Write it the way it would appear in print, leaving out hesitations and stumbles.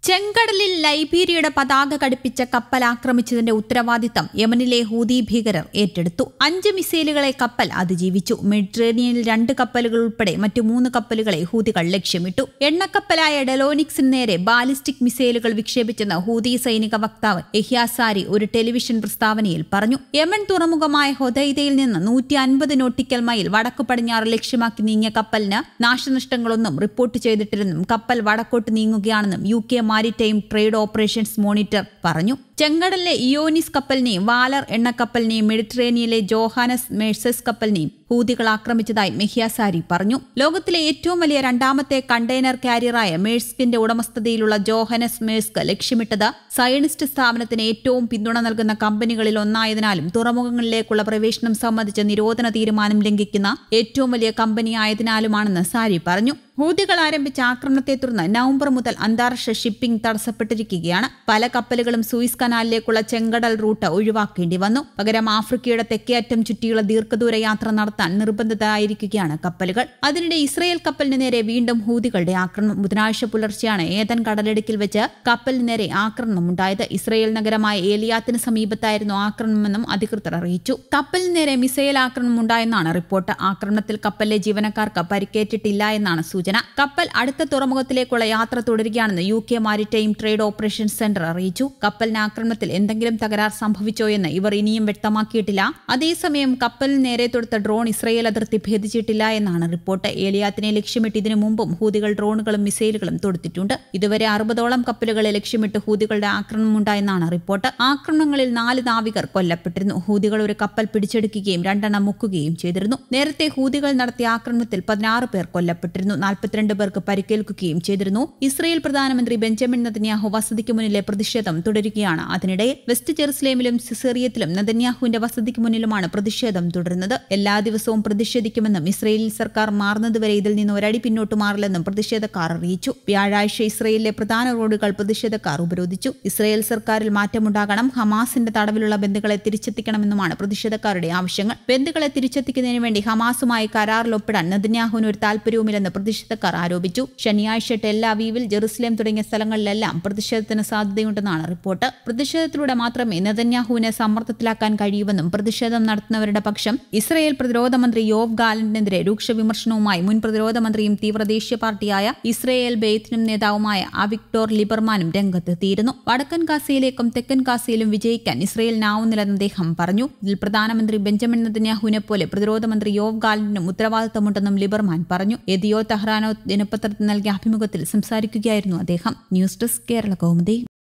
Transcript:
ചെങ്കടലിൽ ലൈബീരിയയുടെ പതാക ഘടിപ്പിച്ച കപ്പൽ ആക്രമിച്ചതിന്റെ ഉത്തരവാദിത്തം യമനിലെ ഹൂതി ഭീകരർ ഏറ്റെടുത്തു. 5 മിസൈലുകളെ കപ്പൽ അതിജീവിച്ചു. മെഡിറ്ററേനിയനിൽ 2 കപ്പലുകൾ ഉൾപ്പെടെ മറ്റു 3 കപ്പലുകളെ ഹൂതികൾ ലക്ഷ്യമിട്ടു. എണ്ണക്കപ്പലായ ഡെലോനിക്സിന് നേരെ ബാലിസ്റ്റിക് മിസൈലുകൾ വിക്ഷേപിച്ചെന്ന് ഹൂതി സൈനിക വക്താവ് യഹ്യാ സാരി ഒരു ടെലിവിഷൻ പ്രസ്താവനയിൽ പറഞ്ഞു. യമൻ തുറമുഖമായ ഹൊദൈദയിൽ നിന്ന് 150 നോട്ടിക്കൽ മൈൽ വടക്കു പടിഞ്ഞാറ് ലക്ഷ്യമാക്കി നീങ്ങിയ കപ്പലിന് നാശനഷ്ടങ്ങളൊന്നും റിപ്പോർട്ട് ചെയ്തിട്ടില്ലെന്നും കപ്പൽ വടക്കോട്ട് നീങ്ങുകയാണെന്നും UK maritime trade operations monitor പറഞ്ഞു. ചെങ്കടലിലെ ഇയോനിസ് കപ്പലിനെയും വാലർ എണ്ണക്കപ്പലിനെയും മെഡിറ്ററേനിയയിലെ ജോഹാനസ് മേഴ്സസ് കപ്പലിനെയും ഹൂതികൾ ആക്രമിച്ചതായി യഹ്യാ സാരി പറഞ്ഞു. ലോകത്തിലെ ഏറ്റവും വലിയ 2ാമത്തെ കണ്ടെയ്നർ കാരിയറായ മേഴ്സ്കിന്റെ ഉടമസ്ഥതയിലുള്ള ജോഹനസ് മേഴ്സ്ക് ലക്ഷ്യമിട്ടത് സയനിസ്റ്റ് സ്ഥാപനത്തിന് ഏറ്റവും പിന്തുണ നൽകുന്ന കമ്പനികളിൽ ഒന്നായതിനാലും തുറമുഖങ്ങളിലേക്കുള്ള പ്രവേശനം സംബന്ധിച്ച നിരോധന തീരുമാനം ലംഘിക്കുന്ന ഏറ്റവും വലിയ കമ്പനിയായതിനാലുമാണെന്ന് സാരി പറഞ്ഞു. ഹൂതികൾ ആരംഭിച്ച ആക്രമണത്തെ തുടർന്ന് നവംബർ മുതൽ അന്താരാഷ്ട്ര ഷിപ്പിംഗ് തടസ്സപ്പെട്ടിരിക്കുകയാണ്. പല കപ്പലുകളും സൂയിസ് കനാലിലേക്കുള്ള ചെങ്കടൽ റൂട്ട് ഒഴിവാക്കേണ്ടി വന്നു. പകരം ആഫ്രിക്കയുടെ തെക്കേ അറ്റം ചുറ്റിയുള്ള ദീർഘദൂര യാത്ര നടത്താൻ നിർബന്ധിതരായിരിക്കുകയാണ് കപ്പലുകൾ. അതിനിടെ ഇസ്രയേൽ കപ്പലിന് നേരെ വീണ്ടും ഹൂതികളുടെ ആക്രമണം. ബുധനാഴ്ച പുലർച്ചെയാണ് ഏതൻ കടലിടുക്കിൽ വെച്ച് കപ്പലിന് നേരെ ആക്രമണമുണ്ടായത്. ഇസ്രയേൽ നഗരമായ ഏലിയാത്തിന് സമീപത്തായിരുന്നു ആക്രമണമെന്നും അധികൃതർ അറിയിച്ചു. കപ്പലിന് നേരെ മിസൈൽ ആക്രമണം ഉണ്ടായെന്നാണ് റിപ്പോർട്ട്. ആക്രമണത്തിൽ കപ്പലിലെ ജീവനക്കാർക്ക് പരിക്കേറ്റിട്ടില്ല എന്നാണ് സൂചന. കപ്പൽ അടുത്ത തുറമുഖത്തിലേക്കുള്ള യാത്ര തുടരുകയാണെന്ന് UK maritime trade operations centre അറിയിച്ചു. കപ്പലിന് ആക്രമണത്തിൽ എന്തെങ്കിലും തകരാർ സംഭവിച്ചോ എന്ന് ഇവർ ഇനിയും വ്യക്തമാക്കിയിട്ടില്ല. അതേസമയം കപ്പലിന് നേരെ തൊടുത്ത ഡ്രോൺ ഇസ്രയേൽ അതിർത്തി ഭേദിച്ചിട്ടില്ല എന്നാണ് റിപ്പോർട്ട്. ഏലിയാത്തിനെ ലക്ഷ്യമിട്ട് ഇതിനു മുമ്പും ഹൂതികൾ ഡ്രോണുകളും മിസൈലുകളും തൊടുത്തിട്ടുണ്ട്. ഇതുവരെ 60ഓളം കപ്പലുകളെ ലക്ഷ്യമിട്ട് ഹൂതികളുടെ ആക്രമണമുണ്ടായെന്നാണ് റിപ്പോർട്ട്. ആക്രമണങ്ങളിൽ 4 നാവികർ കൊല്ലപ്പെട്ടിരുന്നു. ഹൂതികൾ ഒരു കപ്പൽ പിടിച്ചെടുക്കുകയും 2 എണ്ണം മുക്കുകയും ചെയ്തിരുന്നു. നേരത്തെ ഹൂതികൾ നടത്തിയ ആക്രമണത്തിൽ 16 പേർ കൊല്ലപ്പെട്ടിരുന്നു. 42 പേർക്ക് പരിക്കേൽക്കുകയും ചെയ്തിരുന്നു. ഇസ്രയേൽ പ്രധാനമന്ത്രി ബെഞ്ചമിൻ നെതന്യാഹു വസതിക്ക് മുന്നിലെ പ്രതിഷേധം തുടരുകയാണ്. അതിനിടെ വെസ്റ്റ് ജെറുസലേമിലും സിസേറിയത്തിലും നെതന്യാഹുവിന്റെ വസതിക്ക് മുന്നിലുമാണ് പ്രതിഷേധം തുടരുന്നത്. എല്ലാ ദിവസവും പ്രതിഷേധിക്കുമെന്നും ഇസ്രയേലിൽ സർക്കാർ മാറുന്നതുവരെ ഇതിൽ നിന്ന് ഒരടി പിന്നോട്ട് മാറില്ലെന്നും പ്രതിഷേധക്കാർ അറിയിച്ചു. വ്യാഴാഴ്ച ഇസ്രയേലിലെ പ്രധാന റോഡുകൾ പ്രതിഷേധക്കാർ ഉപരോധിച്ചു. ഇസ്രയേൽ സർക്കാരിൽ മാറ്റമുണ്ടാകണം, ഹമാസിന്റെ തടവിലുള്ള ബന്ധുക്കളെ തിരിച്ചെത്തിക്കണമെന്നുമാണ് പ്രതിഷേധക്കാരുടെ ആവശ്യങ്ങൾ. ബന്ധുക്കളെ തിരിച്ചെത്തിക്കുന്നതിന് വേണ്ടി ഹമാസുമായി കരാറിൽ ഒപ്പിടാൻ നെതന്യാഹുവിന് ഒരു താൽപര്യവുമില്ലെന്ന് പ്രതിഷേധക്കാർ ആരോപിച്ചു. ശനിയാഴ്ച ടെൽ അവീവിൽ ജെറുസലേം തുടങ്ങിയ സ്ഥലങ്ങളിലെല്ലാം പ്രതിഷേധത്തിന് സാധ്യതയുണ്ടെന്നാണ് റിപ്പോർട്ട്. പ്രതിഷേധത്തിലൂടെ മാത്രമേ നെതന്യാഹുവിനെ സമ്മർദ്ദത്തിലാക്കാൻ കഴിയൂവെന്നും പ്രതിഷേധം നടത്തുന്നവരുടെ പക്ഷം ഇസ്രയേൽ പ്രതിരോധ മന്ത്രി യോവ് ഗാലന്റിനെതിരെ രൂക്ഷ വിമർശനവുമായി മുൻ പ്രതിരോധ മന്ത്രിയും തീവ്ര ദേശീയ പാർട്ടിയായ ഇസ്രയേൽ ബെയ്ത്തിനും നേതാവുമായ അവിക്ടോർ ലിബർമാനും രംഗത്തെത്തിയിരുന്നു. വടക്കൻ ഗാസയിലേക്കും തെക്കൻ ഗാസയിലും വിജയിക്കാൻ ഇസ്രയേലിനാവുന്നില്ലെന്ന് അദ്ദേഹം പറഞ്ഞു. ഇതിൽ പ്രധാനമന്ത്രി ബെഞ്ചമിൻ നെതന്യാഹുവിനെ പോലെ പ്രതിരോധ മന്ത്രി യോവ് ഗാലന്റിനും ഉത്തരവാദിത്തമുണ്ടെന്നും ലിബർമാൻ പറഞ്ഞു. യദിയോ തഹ്റാനോ ദിനപത്രത്തിന് നൽകിയ അഭിമുഖത്തിൽ സംസാരിക്കുകയായിരുന്നു അദ്ദേഹം. News desk Kerala Kaumudi.